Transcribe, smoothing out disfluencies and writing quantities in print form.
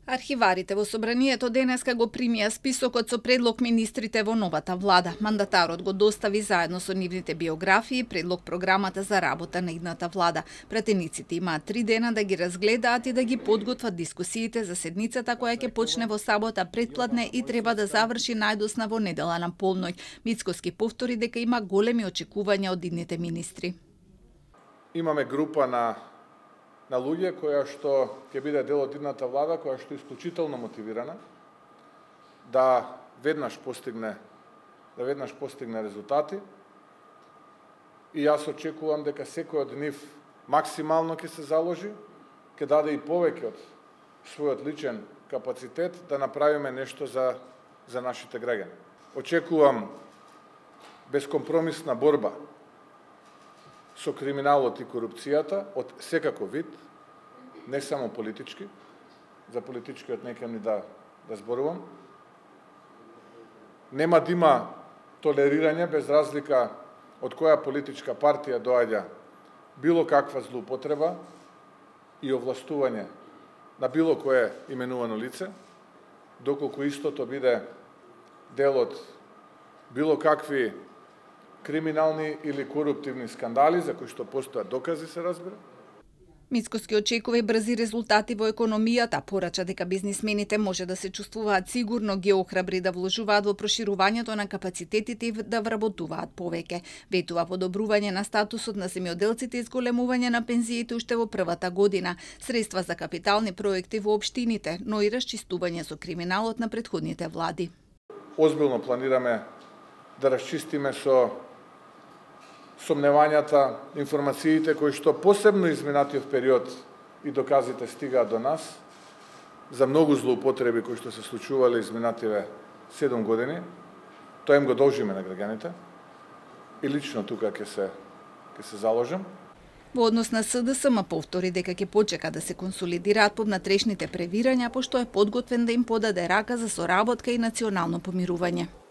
Архиварите во собранието денеска го примија списокот со предлог министрите во новата влада. Мандатарот го достави заедно со нивните биографии предлог програмата за работа на идната влада. Пратениците имаат 3 дена да ги разгледаат и да ги подготват дискусиите за седницата која ќе почне во сабота предпладне и треба да заврши најдосна во недела на полноќ. Мицкоски повтори дека има големи очекувања од идните министри. Имаме група на луѓе која што ќе биде дел од идната влада, која што е исклучително мотивирана да веднаш постигне резултати. И јас очекувам дека секој од нив максимално ќе се заложи, ќе даде и повеќе од својот личен капацитет да направиме нешто за нашите граѓани. Очекувам безкомпромисна борба со криминалот и корупцијата од секаков вид, не само политички, за политичкиот не ни да зборувам. Нема да има толерирање без разлика од која политичка партија доаѓа било каква злоупотреба и овластување на било кое именувано лице, доколку истото биде дел од било какви криминални или коруптивни скандали за кои што постојат докази, се разбира. Мицкоски очекува и брзи резултати во економијата, порача дека бизнисмените може да се чувствуваат сигурно, ги охрабри да вложуваат во проширувањето на капацитетите и да вработуваат повеќе. Ветува подобрување на статусот на земјоделците и зголемување на пензиите уште во првата година, средства за капитални проекти во општините, но и расчистување со криминалот на претходните влади. Озбилно планираме да расчистиме со сомневањата, информациите кои што посебно изминатиот период и доказите стигаат до нас за многу злоупотреби кои што се случувале изминативе 7 години. Тоа им го должиме на граѓаните и лично тука ќе се заложам. Во однос на СДСМ повтори дека ќе почека да се консолидираат повнатрешните превирања, пошто е подготвен да им подаде рака за соработка и национално помирување.